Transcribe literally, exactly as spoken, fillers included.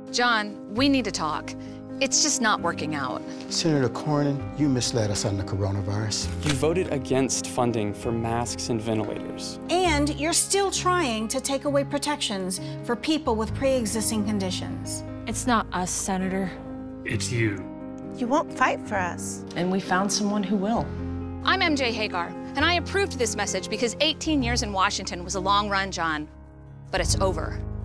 John, we need to talk. It's just not working out. Senator Cornyn, you misled us on the coronavirus. You voted against funding for masks and ventilators. And you're still trying to take away protections for people with pre-existing conditions. It's not us, Senator. It's you. You won't fight for us. And we found someone who will. I'm M J Hagar, and I approved this message because eighteen years in Washington was a long run, John. But it's over.